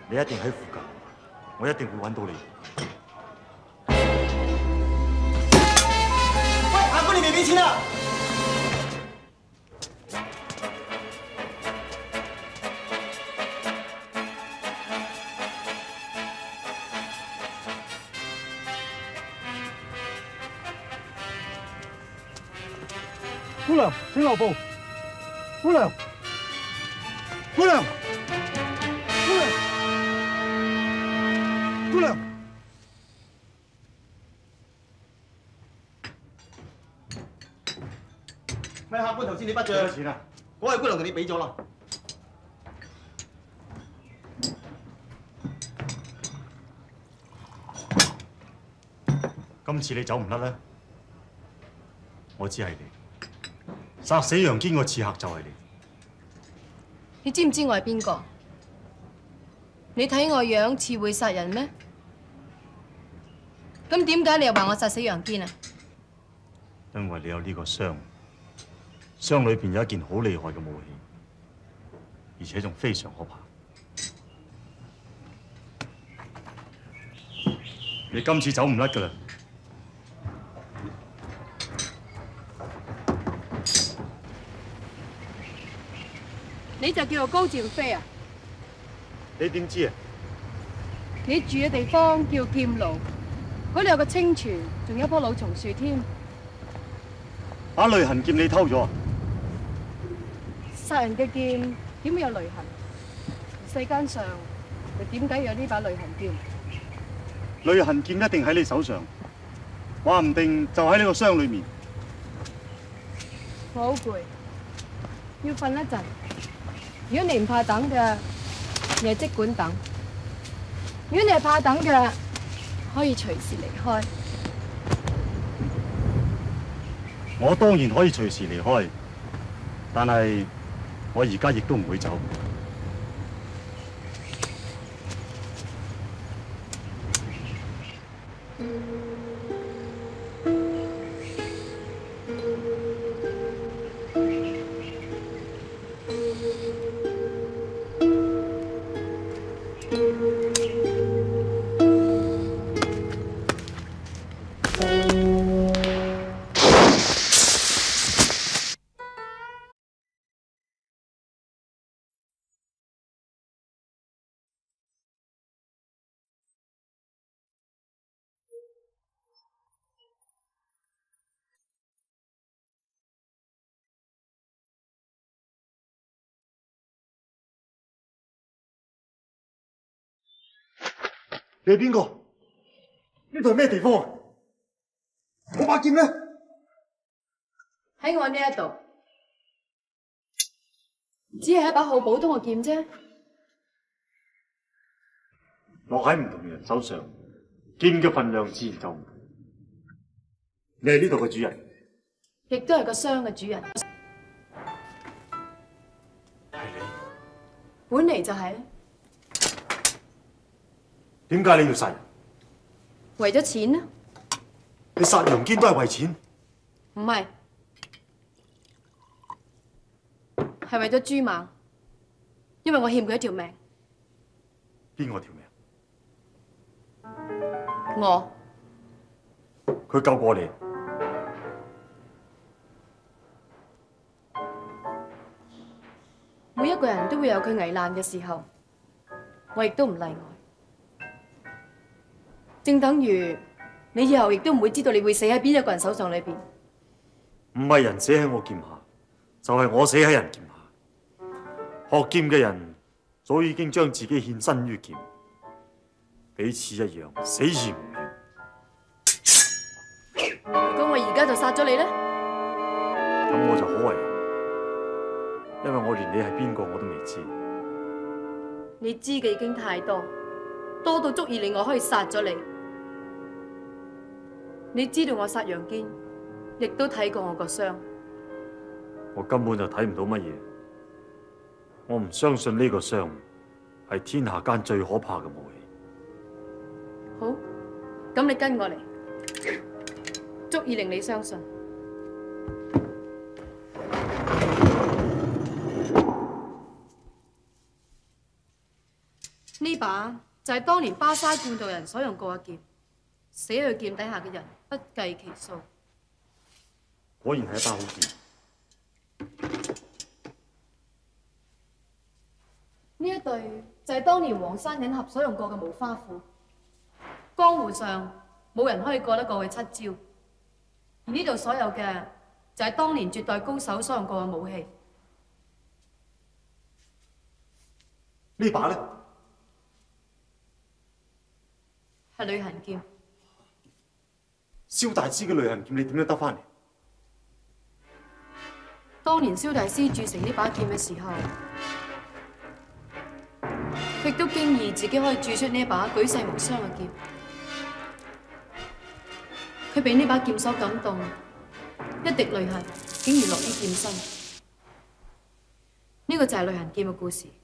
你一定喺附近，我一定會揾到你。 喂，阿哥，你未俾錢啊？ 姑娘，請留步。姑娘，姑娘，姑娘，姑娘。 咪客官頭先你不幾多錢啊？ 嗰位姑娘同你俾咗啦。 今次你走唔甩咧，我知係你。殺死楊堅個刺客就係你。 你知唔知我係邊個？你睇我樣似會殺人咩？咁點解你又話我殺死楊堅啊？ 因為你有呢個箱，箱裏邊有一件好厲害嘅武器，而且仲非常可怕。你今次走唔甩㗎啦！ 你就叫做高劍飛啊？ 你點知啊？ 你住嘅地方叫劍爐，嗰度有個清泉，仲有一棵老松樹添。 把雷痕劍你偷咗啊？ 殺人嘅劍點會有雷痕？世間上又點解有呢把雷痕劍？ 雷痕劍一定喺你手上，話唔定就喺呢個箱裏面。 我好攰，要瞓一陣。如果你唔怕等嘅，你就即管等；如果你係怕等嘅，可以隨時離開。 我當然可以隨時離開，但係我而家亦都唔會走。你係邊個？呢度係咩地方啊？我把劍咧喺我呢一度，只係一把好普通嘅劍啫。 落喺唔同人手上，劍嘅份量自然就唔同。你係呢度嘅主人， 亦都係個箱嘅主人。 係你。 本嚟就係。 點解你要殺人？ 為咗錢啊！ 你殺楊堅都係為錢？ 唔係，係為咗朱猛，因為我欠佢一條命。 邊個條命？ 我。 佢救過你。 每一個人都會有佢危難嘅時候，我亦都唔例外。正等於你以後亦都唔會知道你會死喺邊一個人手上裏邊。 唔係人死喺我劍下，就係我死喺人劍下。學劍嘅人早已經將自己獻身於劍，彼此一樣，死而無怨。 如果我而家就殺咗你咧， 咁我就好為難，因為我連你係邊個我都未知。 你知嘅已經太多，多到足以令我可以殺咗你。你知道我殺楊堅，亦都睇過我個傷。 我根本就睇唔到乜嘢，我唔相信呢個傷係天下間最可怕嘅武器。 好，咁你跟我嚟，足以令你相信。呢把就係當年巴沙灌道人所用過嘅劍，死去劍底下嘅人不計其數。 果然係一把好劍。 呢一對就係當年黃山隱俠所用過嘅無花斧，江湖上冇人可以過得過佢七招。而呢度所有嘅就係當年絕代高手所用過嘅武器。 呢把咧係旅行劍。 蕭大師嘅旅行劍，你點樣得翻嚟？ 當年蕭大師鑄成呢把劍嘅時候，佢亦都驚異自己可以鑄出呢一把舉世無雙嘅劍。佢被呢把劍所感動，一滴淚痕竟然落於劍身。呢個就係旅行劍嘅故事。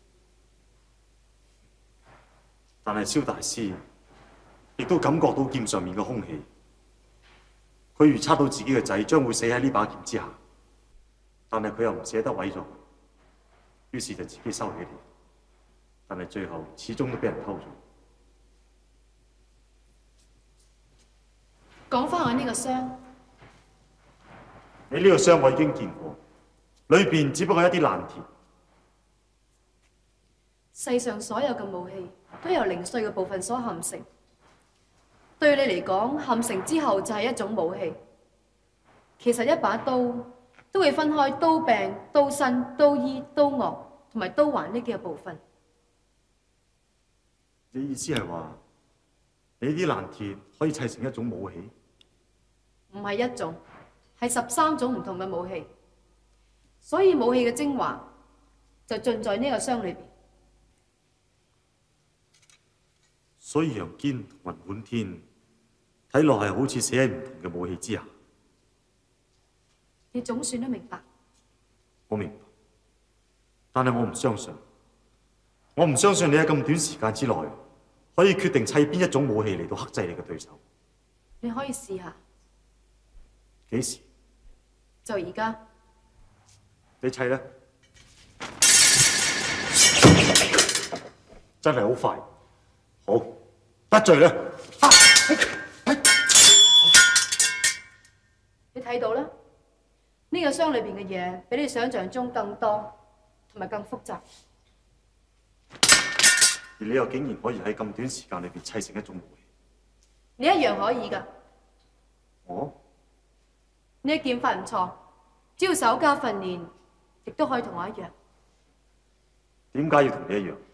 但係蕭大師亦都感覺到劍上面嘅空氣，佢預測到自己嘅仔將會死喺呢把劍之下，但係佢又唔捨得毀咗佢，於是就自己收起嚟。但係最後始終都俾人偷咗。 講翻我呢個箱， 你呢個箱我已經見過，裏邊只不過係一啲爛鐵。 世上所有嘅武器都由零碎嘅部分所嵌成。對你嚟講，嵌成之後就係一種武器。其實一把刀都會分開刀柄、刀身、刀衣、刀顎同埋刀環呢幾個部分。 你意思係話，你啲爛鐵可以砌成一種武器？ 唔係一種，係13種唔同嘅武器。所以武器嘅精華就盡在呢個箱裏邊。 所以楊堅同雲滿天睇落係好似死喺唔同嘅武器之下。 你總算都明白。 我明白，但係我唔相信。我唔相信你喺咁短時間之內可以決定砌邊一種武器嚟到克制你嘅對手。 你可以試下。 幾時？ 就而家。 你砌啦。真係好快。好，得罪啦。 你睇到啦，呢個箱裏邊嘅嘢比你想象中更多，同埋更複雜。 而你又竟然可以喺咁短時間裏邊砌成一種武器。 你一樣可以㗎。 我？ 你嘅劍法唔錯，只要稍加訓練，亦都可以同我一樣。 點解要同你一樣？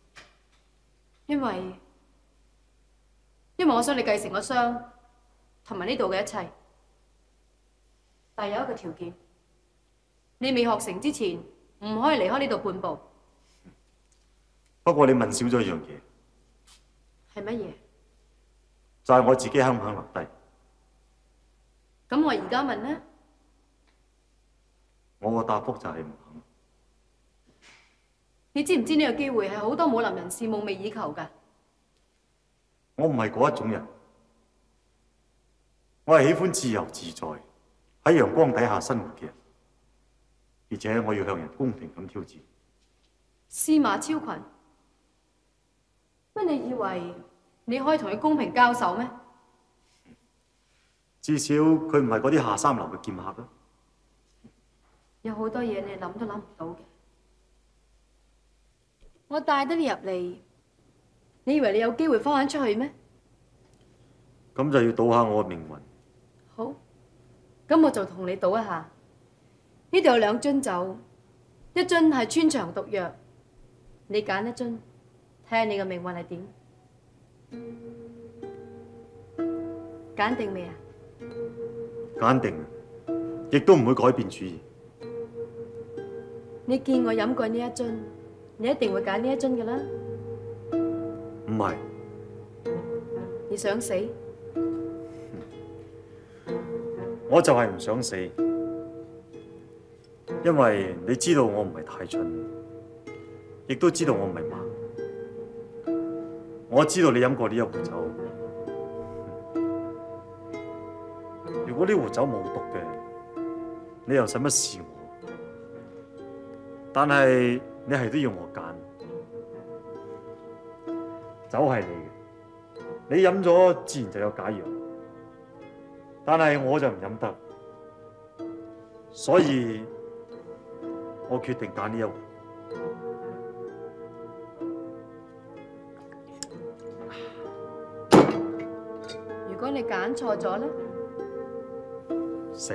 因為我想你繼承個箱同埋呢度嘅一切，但有一個條件，你未學成之前唔可以離開呢度半步。 不過你問少咗一樣嘢。 係乜嘢？ 就係我自己肯唔肯留低。 咁我而家問呢？ 我個答覆就係唔肯。 你知唔知呢個機會係好多武林人士夢寐以求㗎？ 我唔係嗰一種人，我係喜歡自由自在喺陽光底下生活嘅人，而且我要向人公平咁挑戰。 司馬超群，乜你以為你可以同佢公平交手咩？ 至少佢唔係嗰啲下三流嘅劍客啦。 有好多嘢你諗都諗唔到嘅。我帶得你入嚟，你以為你有機會翻返出去咩？ 咁就要賭下我嘅命運。 好，咁我就同你賭一下。呢度有2樽酒，一樽係穿腸毒藥，你揀一樽，睇下你嘅命運係點。揀定未啊？ 揀定，亦都唔會改變主意。 你見我飲過呢一樽，你一定會揀呢一樽㗎啦。 唔係。 你想死？ 我就係唔想死，因為你知道我唔係太蠢，亦都知道我唔係盲。我知道你飲過呢一壺酒，如果呢壺酒冇毒嘅，你又使乜試我？但係你係都要我揀， 酒係你嘅，你飲咗自然就有解藥。但係我就唔飲得，所以我決定揀呢一壺。 如果你揀錯咗咧， 死！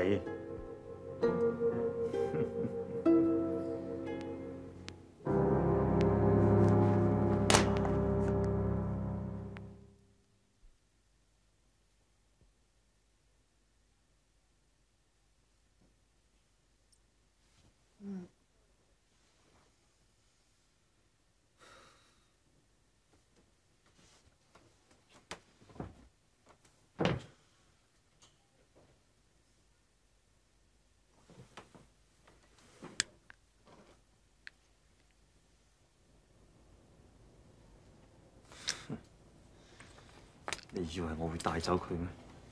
你以為我會帶走佢咩？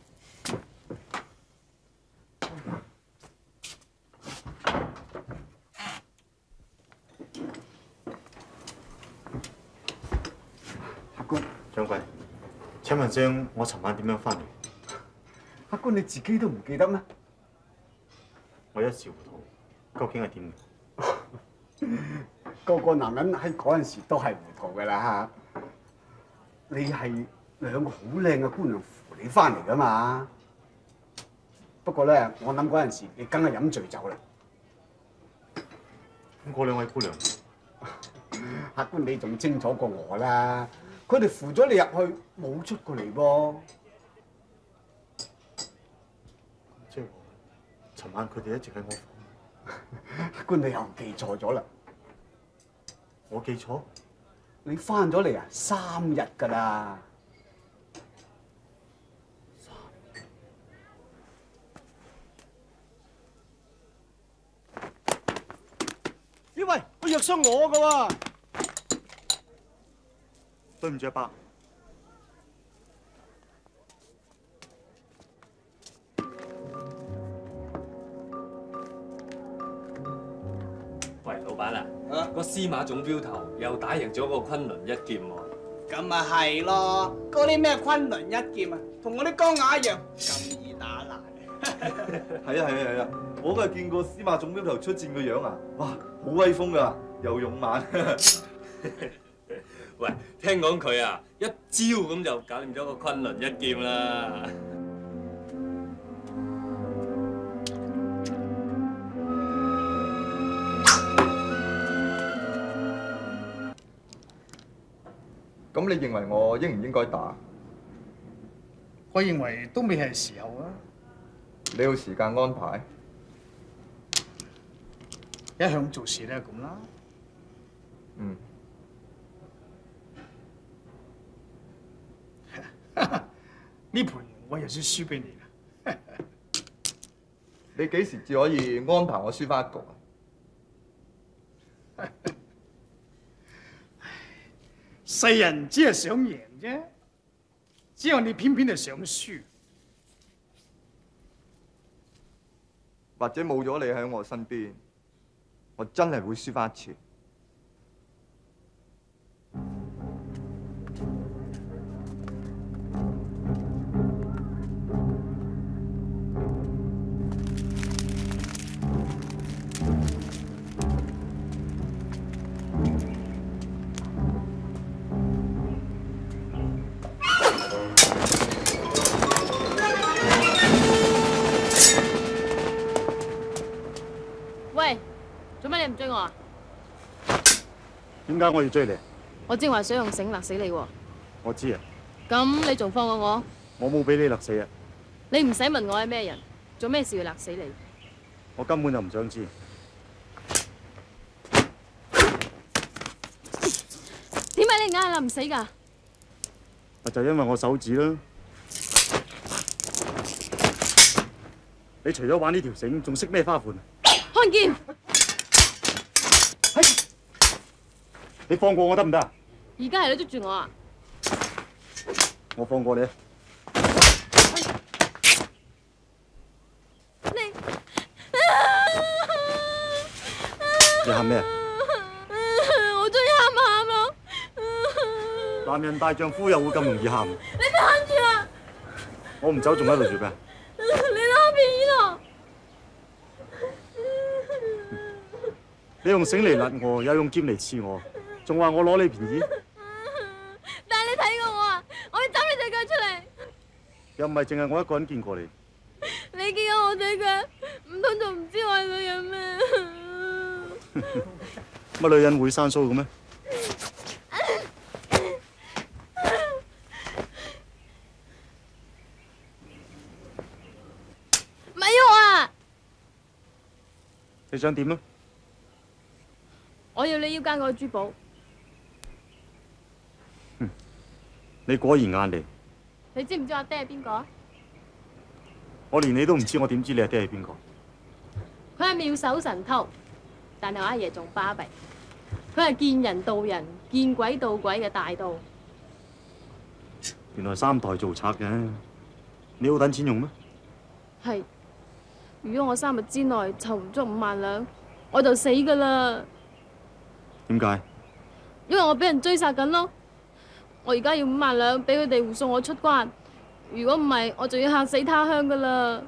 客官， 掌櫃，請問聲我尋晚點樣翻嚟？ 客官你自己都唔記得咩？ 我一時糊塗，究竟係點？ 個個男人喺嗰陣時都係糊塗㗎啦。你係兩個好靚嘅姑娘扶你翻嚟㗎嘛？不過咧，我諗嗰陣時你梗係飲醉酒啦。 咁嗰兩位姑娘， 客官你仲清楚過我啦。佢哋扶咗你入去，冇出過嚟噃。 即係尋晚佢哋一直喺我房。 客官你又記錯咗啦。 我記錯？ 你翻咗嚟啊，3日㗎啦。 咦喂，個藥箱我㗎喎。 對唔住阿伯。 喂，老闆啊，個司馬總標頭又打贏咗個昆崙一劍喎。 咁咪係咯，嗰啲咩昆崙一劍啊，同我啲鋼牙一樣咁易打爛。 係啊！我都係見過司馬總標頭出戰個樣啊！哇，好威風㗎，又勇猛。 喂，聽講佢啊一招咁就搞掂咗個昆崙一劍啦。 咁你認為我應唔應該打？ 我認為都未係時候啊。 你要時間安排。 一向做事都係咁啦。 嗯。 呢盤我又先輸俾你啦。 你幾時至可以安排我輸翻一局啊？ 世人只係想贏啫，只有你偏偏係想輸。 或者冇咗你喺我身邊，我真係會輸翻一次。 喂，做咩你唔追我啊？ 點解我要追你？ 我正話想用繩勒死你喎。 我知啊， 咁你仲放過我？ 我冇俾你勒死啊！ 你唔使問我係咩人，做咩事要勒死你？ 我根本就唔想知。 點解你硬係勒唔死㗎？ 咪就因為我手指啦。你除咗玩呢條繩，仲識咩花款？ 看劍！ 你放過我得唔得？ 而家係你捉住我啊！ 我放過你。你喊咩？ 我終於喊咯！ 男人大丈夫又會咁容易喊？ 你睇住啊！ 我唔走，仲喺度做咩？ 你攞便宜咯！ 你用繩嚟勒我，又用劍嚟刺我，仲話我攞你便宜？ 但係你睇過我啊！我要斬你隻腳出嚟！ 又唔係淨係我一個人見過你。 你見過我隻腳，唔通仲唔知我係女人咩？ 乜女人會生鬚嘅咩？ 咪喐啊！ 你想點啊？ 我要你腰間嗰個珠寶。 你果然眼利。 你知唔知我爹係邊個？ 我連你都唔知，我點知你阿爹係邊個？ 佢係妙手神偷，但係我阿爺仲巴閉。佢係見人道人，見鬼道鬼嘅大盜。 原來三代做賊嘅，你好等錢用咩？ 係，如果我3日之內籌唔足5萬兩，我就死㗎啦。 點解？ 因為我俾人追殺緊咯。我而家要5萬兩俾佢哋護送我出關，如果唔係，我就要客死他鄉㗎啦。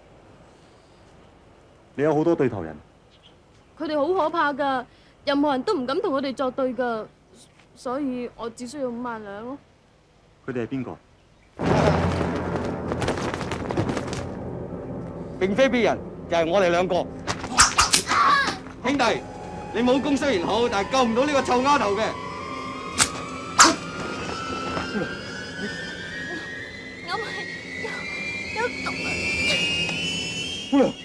你有好多對頭人。 佢哋好可怕㗎，任何人都唔敢同佢哋作對㗎，所以我只需要5萬兩咯。 佢哋係邊個？ 並非別人，就係我哋兩個。兄弟，你武功雖然好，但係救唔到呢個臭丫頭嘅。 我係有毒啊！ 姑娘，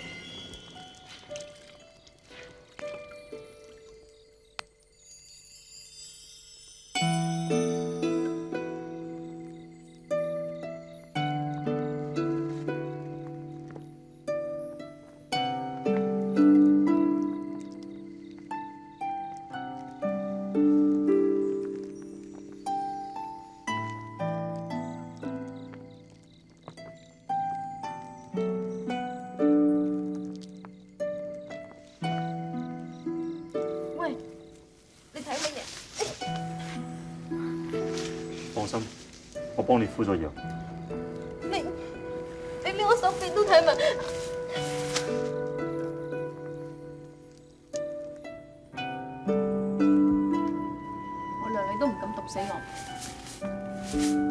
喂，你睇乜嘢？ 放心，我幫你敷咗藥。 你連我手臂都睇埋。我娘你都唔敢毒死我。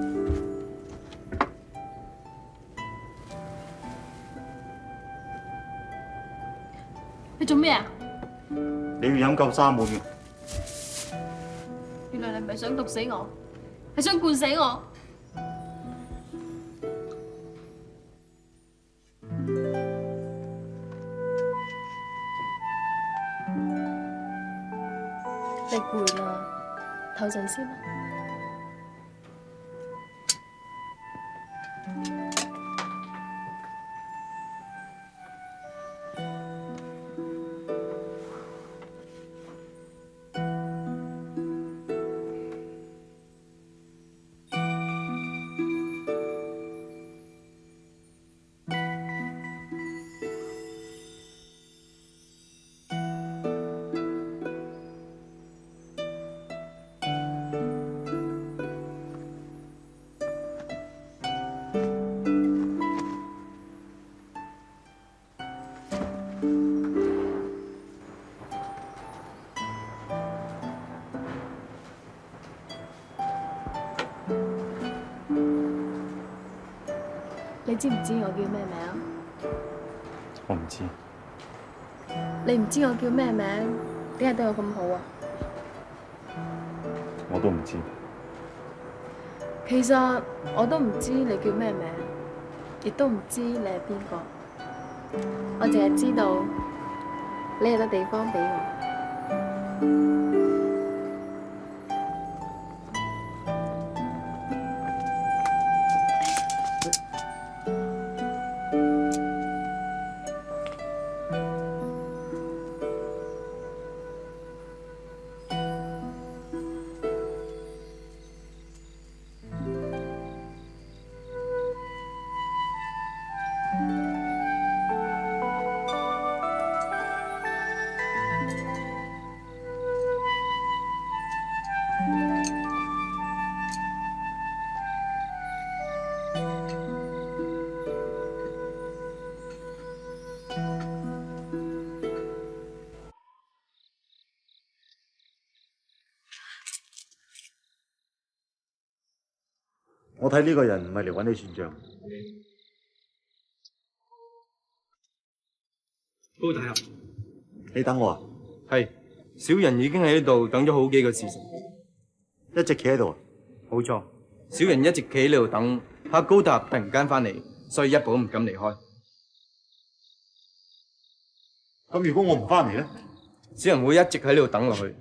你做咩啊？ 你要飲夠3碗嘅。 原來你唔係想毒死我，係想灌死我。你攰啦，唞陣先啦。你知唔知我叫咩名？ 我唔知。 你唔知我叫咩名，點解對我咁好啊？ 我都唔知。 其實我都唔知你叫咩名，亦都唔知你係邊個。我淨係知道你係個地方俾我。 我睇呢個人唔係嚟揾你算賬。 高大俠， 你等我啊？ 係，小人已經喺呢度等咗好幾個時辰， 一直企喺度。 冇錯，小人一直企喺呢度等，怕高大俠突然間翻嚟，所以一步都唔敢離開。 咁如果我唔翻嚟咧？ 小人會一直喺呢度等落去。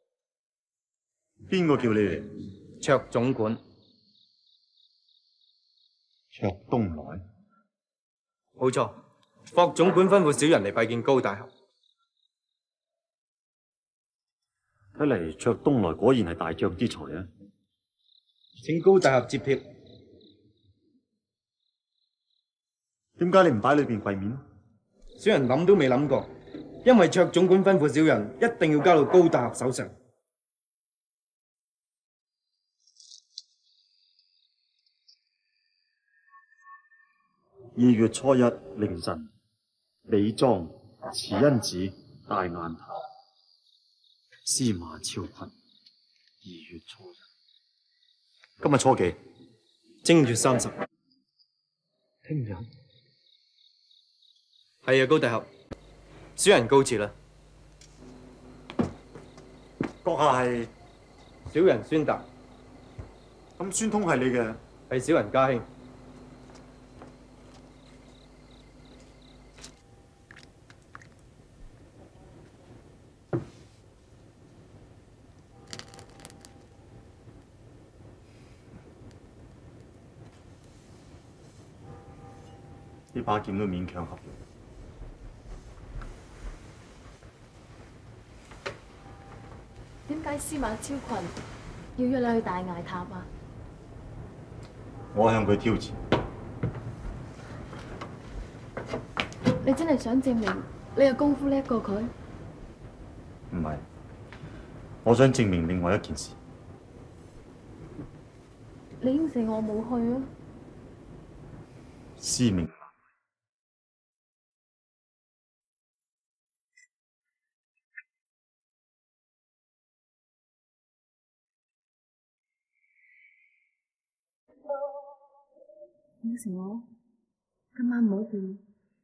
邊個叫你嚟？ 卓總管。 卓東來。 冇錯，霍總管吩咐小人嚟拜見高大俠。 睇嚟卓東來果然係大將之才啊！ 請高大俠接帖。 點解你唔擺裏邊櫃面？ 小人諗都未諗過，因為卓總管吩咐小人一定要交到高大俠手上。 2月初一凌晨，李莊慈恩寺大雁塔，司馬昭坤。2月初一，今日初幾？ 正月30。 聽日。 係啊，高大俠，小人告辭啦。 閣下係？ 小人孫達。 咁孫通係你嘅？ 係小人家兄。 呢把劍都勉強合用。 點解司馬昭群要約你去大崖塔啊？ 我向佢挑戰。 你真係想證明你嘅功夫叻過佢？ 唔係，我想證明另外一件事。 你應承我冇去啊？ 司命。 應承我今晚唔好去。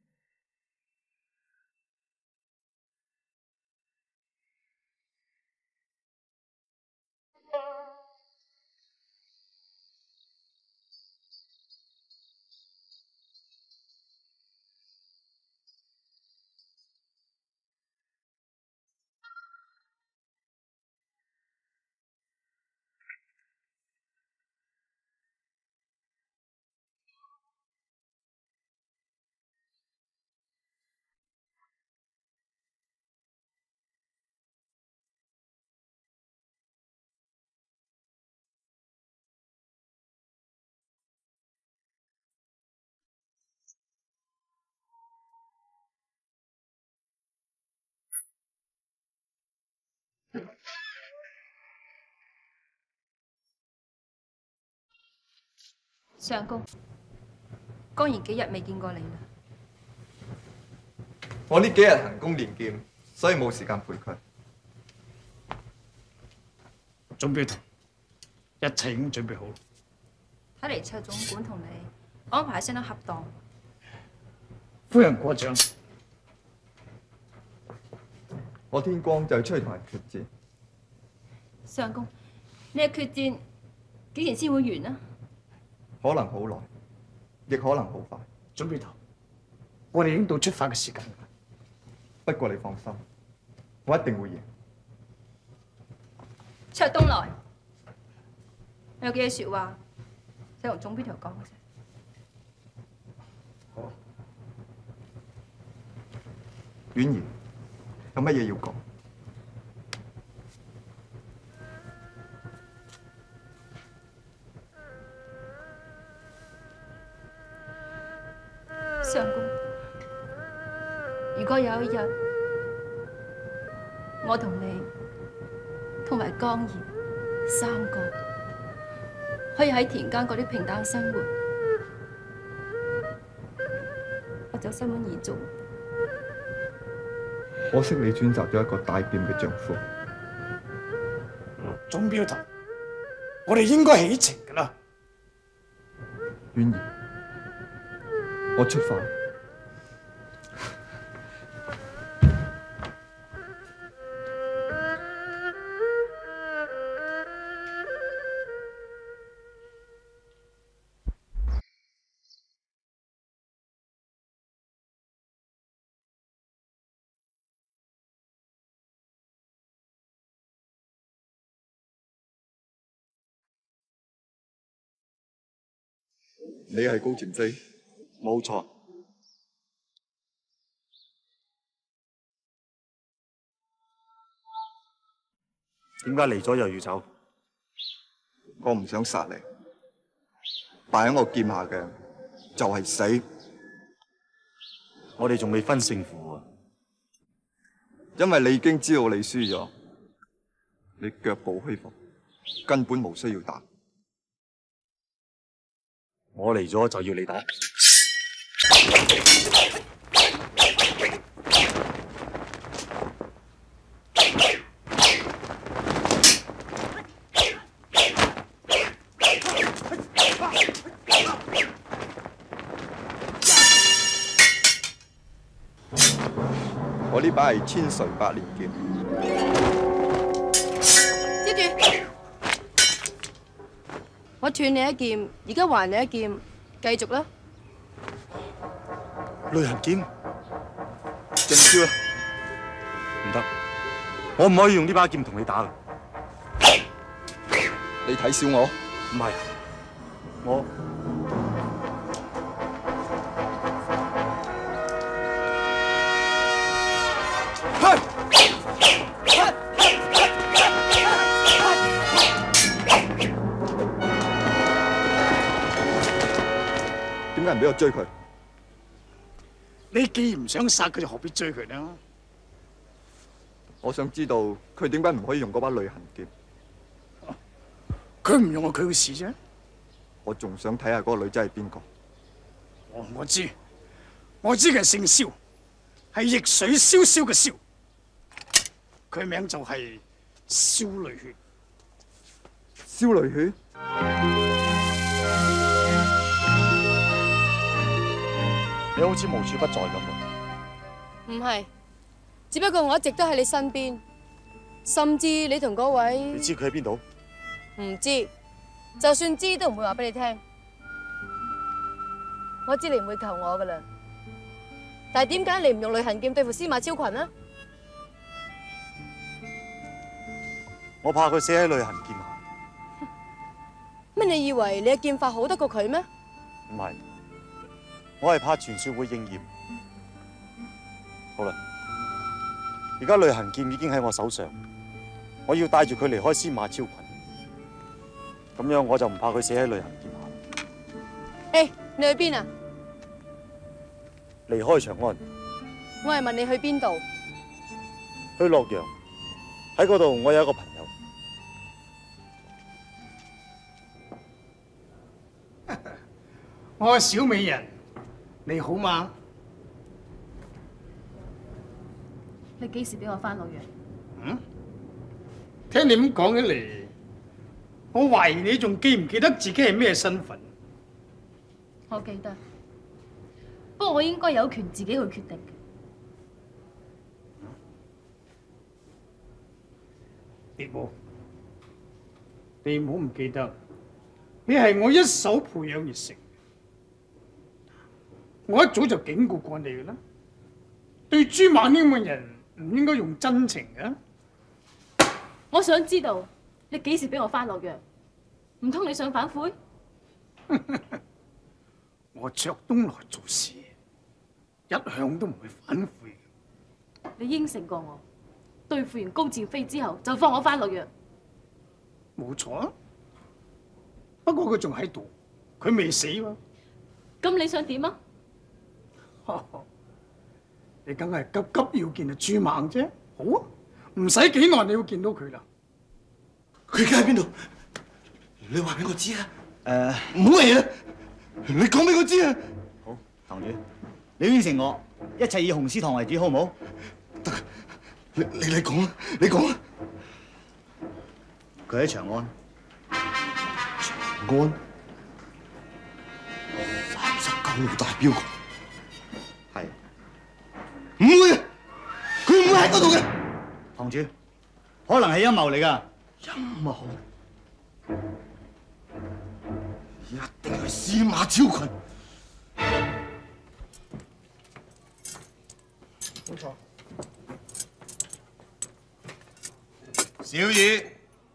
相公，江然幾日未見過你啦？ 我呢幾日行宮練劍，所以冇時間陪佢。 總表頭，一切已經準備好。 睇嚟卓總管同你安排相當恰當。 夫人過獎。 我天光就要出去同人決戰。 相公，你嘅決戰幾時先會完啊？ 可能好耐，亦可能好快。 總表頭，我哋已經到出發嘅時間。 不過你放心，我一定會贏。 卓東來，我有幾句説話想同總表頭講嘅啫。 好。婉兒，有乜嘢要講？ 相公，如果有一日我同你同埋江兒3個可以喺田間過啲平淡生活，我就心滿意足。 可惜你選擇咗一個大劍嘅丈夫。 總表頭，我哋應該起程㗎啦。 婉兒，我出發。你係高潛飛？ 冇錯。點解嚟咗又要走？ 我唔想殺你，敗喺我劍下嘅就係死。 我哋仲未分勝負啊！ 因為你已經知道你輸咗，你腳步虛浮，根本無需要打。 我嚟咗就要你打。 我呢把係千錘百煉劍。 接住！我斷你一劍，而家還你一劍，繼續啦！ 雷行劍， 進招啦！ 唔得，我唔可以用呢把劍同你打㗎。 你睇小我？ 唔係，我。 點解唔俾我追佢？ 你既然唔想殺佢，就何必追佢呢？ 我想知道佢點解唔可以用嗰把雷行劍？ 佢唔用係佢嘅事啫。 我仲想睇下嗰個女仔係邊個。 我知佢係姓蕭，係逆水蕭蕭嘅蕭，佢名就係蕭淚血。 蕭淚血？ 你好似無處不在咁喎。 唔係，只不過我一直都喺你身邊，甚至你同嗰位…… 你知佢喺邊度？ 唔知，就算知都唔會話俾你聽。我知你唔會求我噶啦，但係點解你唔用雷行劍對付司馬超群呢？ 我怕佢死喺雷行劍下。 乜你以為你嘅劍法好得過佢咩？ 唔係，我係怕傳說會應驗。好啦，而家雷行劍已經喺我手上，我要帶住佢離開司馬超群，咁樣我就唔怕佢死喺雷行劍下。 誒，你去邊啊？ 離開長安， 我係問你去邊度？ 去洛陽，喺嗰度我有一個朋友。 我係小美人，你好嗎？ 你幾時俾我翻洛陽？ 嗯？聽你咁講起嚟，我懷疑你仲記唔記得自己係咩身份？ 我記得，不過我應該有權自己去決定嘅。 蝶舞，你唔好唔記得，你係我一手培養而成。我一早就警告過你嘅啦，對朱馬呢咁嘅人唔應該用真情嘅。 我想知道你幾時俾我翻洛陽？唔通你想反悔？ 我着東來做事，一向都唔會反悔。 你應承過我，對付完高漸飛之後就放我翻洛陽。 冇錯啊，不過佢仲喺度，佢未死喎。 咁你想點啊？ 你梗係急急要見阿朱孟啫。好啊，唔使幾耐你會見到佢啦。 佢而家喺邊度？你話俾我知啊！唔好嚟啦！你講俾我知啊！ 好，堂主，你應承我，一切以紅絲堂為主，好唔好？ 得，你講啊！你講啊！ 佢喺長安。 長安？ 老大標哥，係唔會啊！佢唔會喺嗰度嘅。 堂主，可能係陰謀嚟㗎。 陰謀？一定係司馬昭群。冇錯。小二。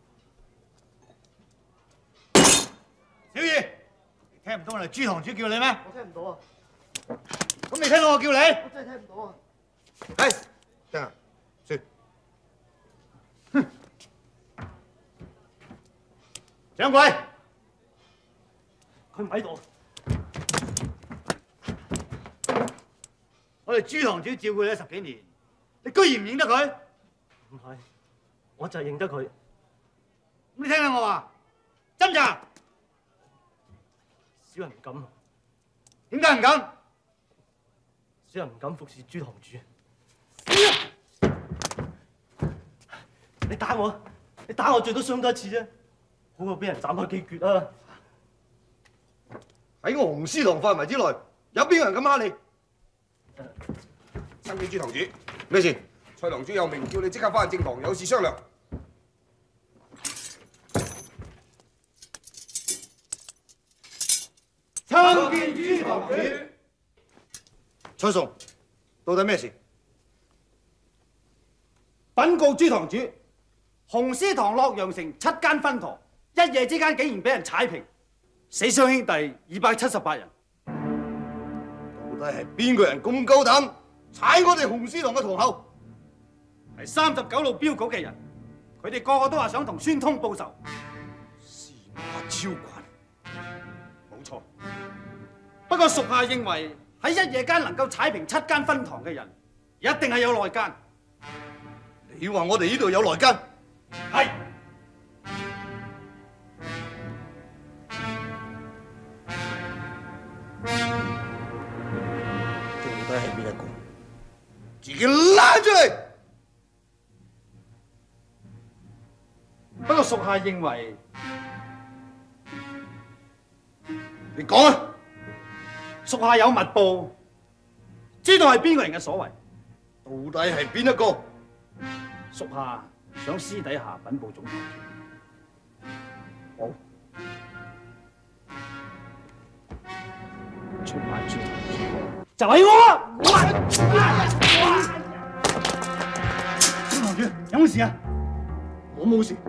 小二，你聽唔到我哋朱堂主叫你咩？ 我聽唔到啊！ 咁你聽到我叫你？ 我真係聽唔到啊！係，聽下，算。 哼！掌櫃，佢唔喺度。我哋朱堂主照顧你10幾年，你居然唔認得佢？ 唔係，我就係認得佢。咁你聽下我話，真咋？ 小人唔敢。 點解唔敢？ 小人唔敢服侍朱堂主。你打我，你打我最多傷多一次啫，好過俾人斬開幾橛啊！ 喺我紅絲堂範圍之內，有邊個人敢蝦你？ 參見朱堂主， 咩事？ 蔡堂主有命叫你即刻翻去正堂，有事商量。 參見朱堂主。 蔡崇，到底咩事？ 稟告朱堂主，紅絲堂洛陽城7間分堂，一夜之間竟然俾人踩平，死傷兄弟278人。 到底係邊個人咁夠膽踩我哋紅絲堂嘅堂口？ 係39路標局嘅人，佢哋個個都話想同孫通報仇。 司馬昭群， 冇錯。不過屬下認為喺一夜間能夠踩平7間分堂嘅人，一定係有內奸。 你話我哋呢度有內奸？ 係。 到底係邊一個？自己拉出嚟！ 不過屬下認為， 你講啊！ 屬下有密報，知道係邊個人嘅所為。 到底係邊一個？ 屬下想私底下稟報總堂主。好，出賣朱堂主就係我。朱堂主有冇事啊？ 我冇事。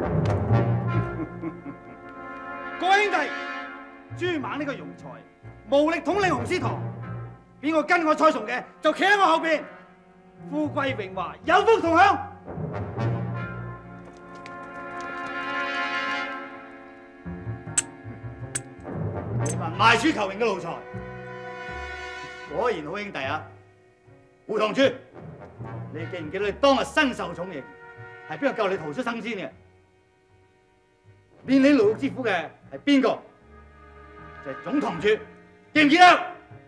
各位兄弟，朱猛呢個庸才。 無力統領紅絲堂，邊個跟我蔡崇嘅就企喺我後邊，富貴榮華有福同享。你班賣主求榮嘅奴才，果然好兄弟啊！胡堂主，你記唔記得你當日身受重刑，係邊個救你逃出生天嘅？連你牢獄之苦嘅係邊個？就係總堂主。 記唔記得？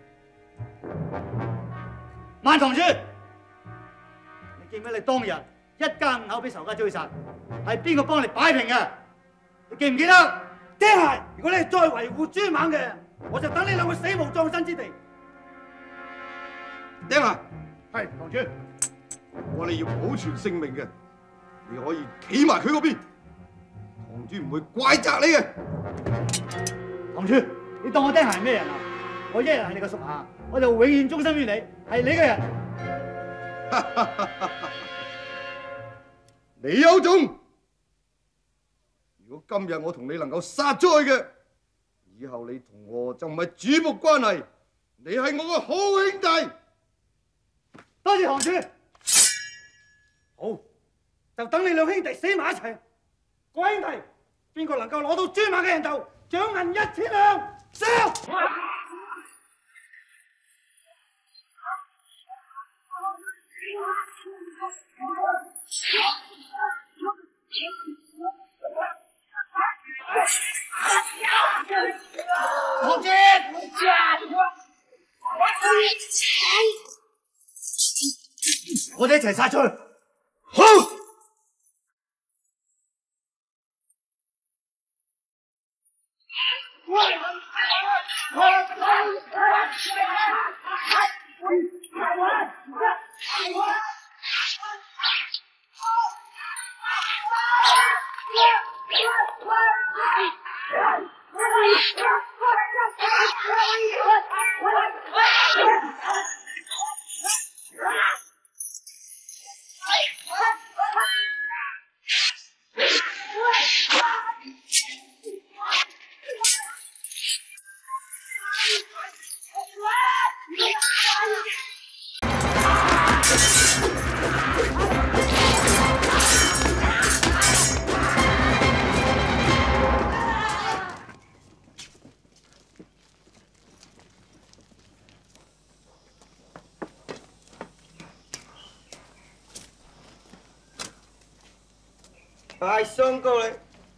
萬堂主，你記唔記得你當日1家5口俾仇家追殺，係邊個幫你擺平嘅？你記唔記得？釘鞋，如果你再維護朱猛嘅，我就等你兩個死無葬身之地。 釘鞋， 係堂主， 我哋要保存性命嘅，你可以企埋佢嗰邊，堂主唔會怪責你嘅。 堂主，你當我釘鞋係咩人啊？ 我一日係你嘅屬下，我就永遠忠心於你，係你嘅人。 你有種！如果今日我同你能夠殺咗佢嘅，以後你同我就唔係主僕關係，你係我嘅好兄弟。 多謝堂主。好，就等你兩兄弟死埋一齊。各位兄弟，邊個能夠攞到朱猛嘅人頭，獎銀1000兩，上！ 同志，我哋一齊殺出去。好。 快上高嚟！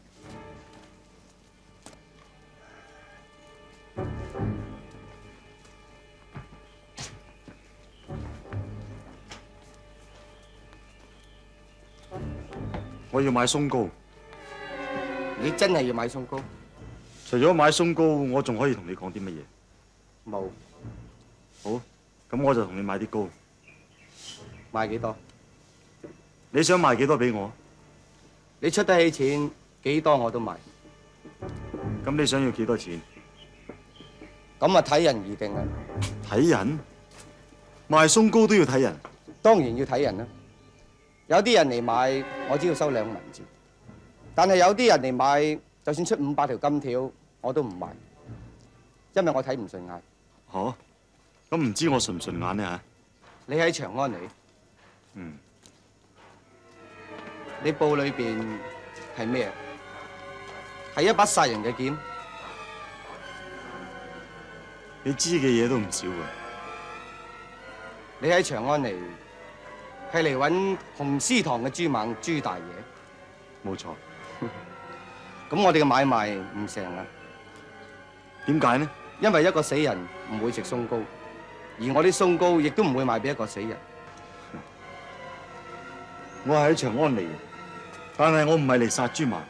我要買鬆糕。 你真係要買鬆糕？ 除咗買鬆糕，我仲可以同你講啲乜嘢？ 冇。 好，咁我就同你買啲糕。 買幾多？ 你想賣幾多俾我？ 你出得起錢，幾多我都賣。 咁你想要幾多錢？ 咁啊睇人而定啊！ 睇人？賣鬆糕都要睇人？ 當然要睇人啦。有啲人嚟買，我只要收2文錢；但係有啲人嚟買，就算出500條金條，我都唔賣，因為我睇唔順眼。 嚇？咁唔知我順唔順眼呢？嚇？ 你喺長安嚟？ 嗯。 你布裏邊係咩？係一把殺人嘅劍。 你知嘅嘢都唔少㗎。 你喺長安嚟，係嚟揾紅絲堂嘅朱猛朱大爺。 冇錯。 咁我哋嘅買賣唔成啊？ 點解呢？ 因為一個死人唔會食鬆糕，而我啲鬆糕亦都唔會賣俾一個死人。 我係喺長安嚟嘅，但係我唔係嚟殺朱猛。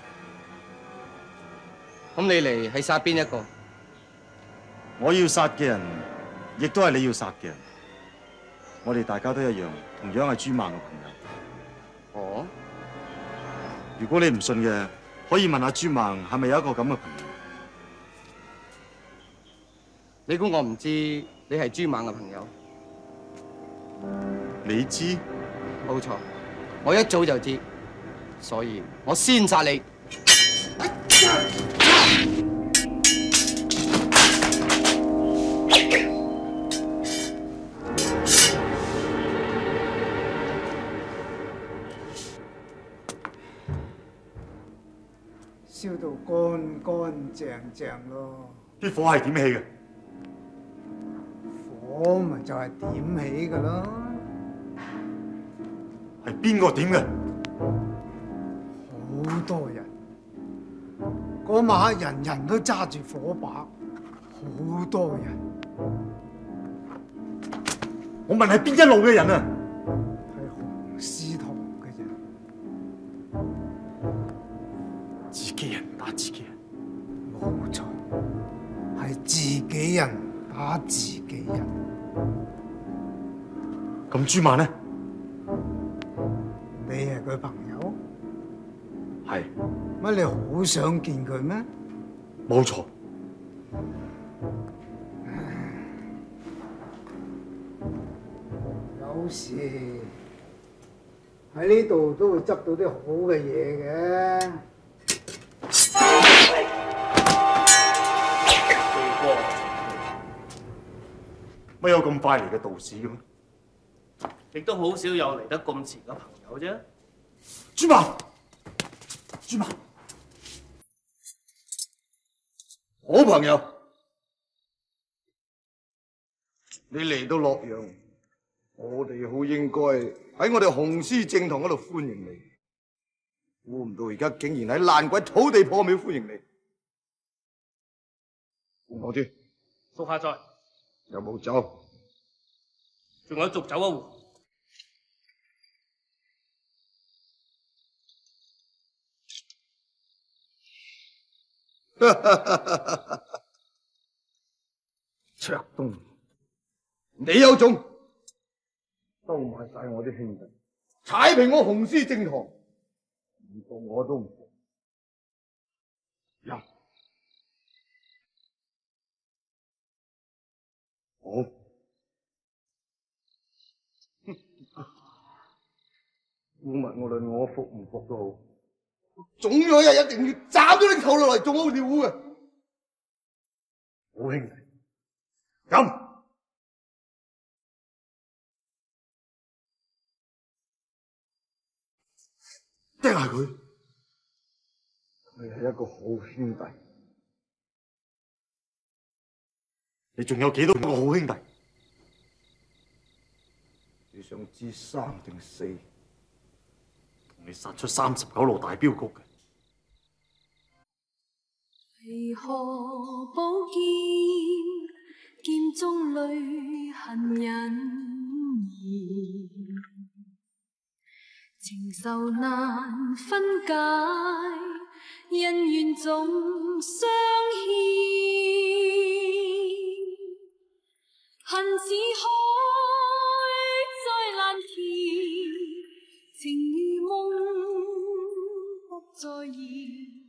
咁你嚟係殺邊一個？ 我要殺嘅人，亦都係你要殺嘅人。我哋大家都一樣，同樣係朱猛嘅朋友。 哦。 如果你唔信嘅，可以問下朱猛係咪有一個咁嘅朋友？ 你估我唔知你係朱猛嘅朋友？ 你知？ 冇錯，我一早就知，所以我先殺你。 燒到乾乾淨淨咯。 啲火係點起嘅？ 火咪就係點起㗎咯。 係邊個點嘅？ 好多人，嗰晚人人都揸住火把，好多人。 我問係邊一路嘅人啊？ 係紅絲堂嘅人。 自己人打自己人。 冇錯，係自己人打自己人。 咁朱猛呢？ 你係佢朋友？ 係。 乜你好想見佢咩？ 冇錯。 有時喺呢度都會執到啲好嘅嘢嘅。 乜有咁快嚟嘅道士嘅咩？ 亦都好少有嚟得咁遲嘅朋友啫。 朱猛，朱猛， 好朋友，你嚟到洛陽，我哋好應該喺我哋紅絲正堂嗰度歡迎你。估唔到而家竟然喺爛鬼土地破廟歡迎你。我知。 屬下在。 有冇酒？ 仲有濁酒一壺。 卓東，你有種，收買晒我啲兄弟，踩平我雄獅正堂，唔到我都唔服。入，好。無論我服唔服都好，總有一日一定要斬咗你頭落嚟做我條烏嘅。好兄弟，咁釘下佢，佢係一個好兄弟。 你仲有幾多個好兄弟？ 你想知3定4？ 你殺出39路大鏢局嘅。 為何寶劍，劍中淚痕隱兒，情仇難分解，恩怨總相牽。恨似海，再難填，情如夢，不再現。